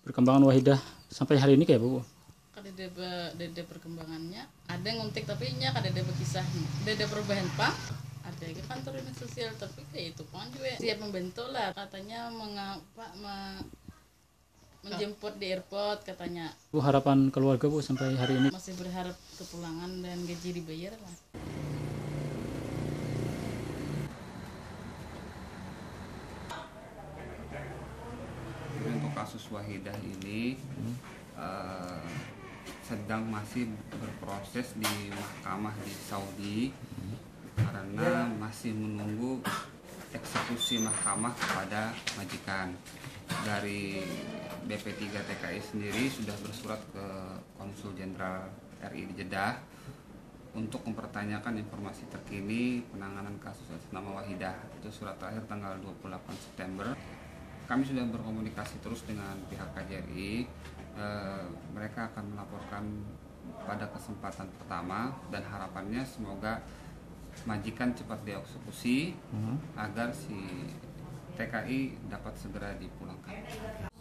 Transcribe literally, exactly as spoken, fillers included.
perkembangan Wahidah sampai hari ini kayak Bu? Kadede dede perkembangannya ada yang nguntik tapi nya kadede berkisah dede perubahan pak ada ke kantor dinas sosial tapi kayak itu pun juga siap membentuk lah katanya mengapa me, menjemput di airport katanya. Bu, harapan keluarga Bu sampai hari ini? Masih berharap kepulangan dan gaji dibayar lah. Untuk kasus Wahidah ini hmm. uh, sedang masih berproses di mahkamah di Saudi hmm. karena masih menunggu eksekusi mahkamah kepada majikan. Dari B P tiga T K I sendiri sudah bersurat ke Konsul Jenderal R I di Jeddah untuk mempertanyakan informasi terkini penanganan kasus atas nama Wahidah. Itu surat terakhir tanggal dua puluh delapan September. Kami sudah berkomunikasi terus dengan pihak K J R I. E, mereka akan melaporkan pada kesempatan pertama dan harapannya semoga majikan cepat dieksekusi hmm. agar si T K I dapat segera dipulangkan.